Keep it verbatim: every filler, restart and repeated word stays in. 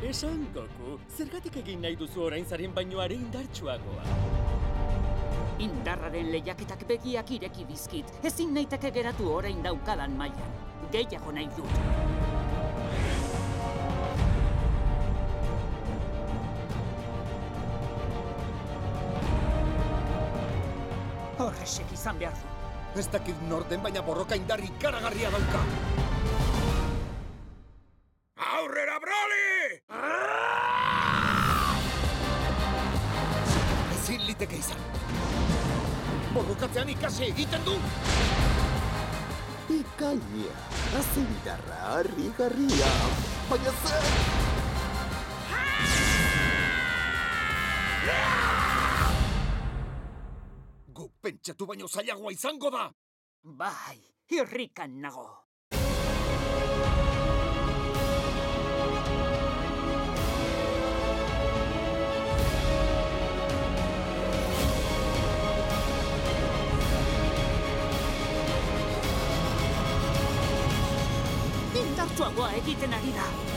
Esan, Goku, zergatik egin nahi duzu orain zaren baino are indartsuagoa? Indarraren lehiaketak begiak ireki dizkit. Ezin naiteke geratu orain daukadan mailan. Gehiago nahi dut. Horrexek izan behar du. Ez dakit norden, baina borroka indar ikaragarria dauka. Aurrera, Broly! Ezin liteke izan. Borrokatzean ikasi egiten du! Bikaina, azindarra, harrigarria, baina zer! Gu pentsatu baino zailagoa izango da! Bai, irrikan nago. Indartsuagoa egiten ari da.